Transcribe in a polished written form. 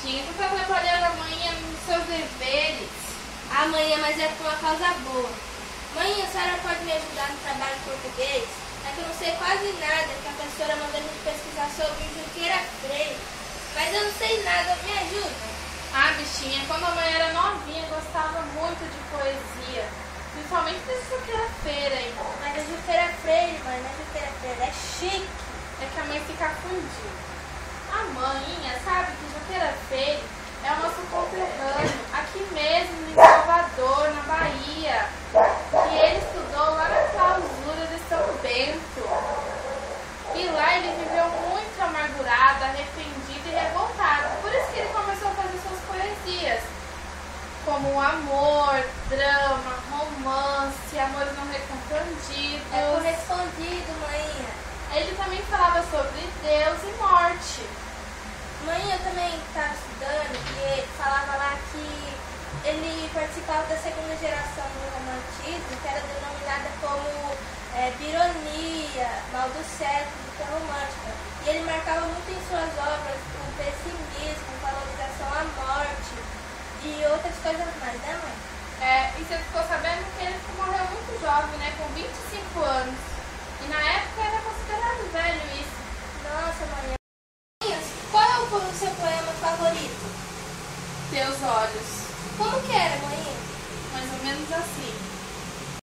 bichinha, tu tá atrapalhando a manhã nos seus deveres. Ah, mãe, mas é por uma causa boa. Mãe, a senhora pode me ajudar no trabalho de português? É que eu não sei quase nada, que a professora mandou me pesquisar sobre Junqueira Freire. Mas eu não sei nada, me ajuda? Ah, bichinha, quando a mãe era novinha, gostava muito de poesia. Principalmente de Junqueira Freire, hein? Mas a Junqueira Freire, mãe, não é Junqueira Freire, é chique. É que a mãe fica fundida. A mãinha sabe que Junqueira Freire é o nosso conterrâneo, aqui mesmo em Salvador, na Bahia. E ele estudou lá na clausura de São Bento. E lá ele viveu muito amargurado, arrependido e revoltado. Por isso que ele começou a fazer suas poesias, como amor, drama, romance, amores não correspondidos. É correspondido, mãinha. Ele também falava sobre Deus e morte. Mãe, eu também estava estudando e falava lá que ele participava da segunda geração do romantismo, que era denominada como bironia, mal do século, romântica. E ele marcava muito em suas obras o pessimismo, valorização à morte e outras coisas mais, né, mãe? E você ficou sabendo que ele morreu muito jovem, né? Com 25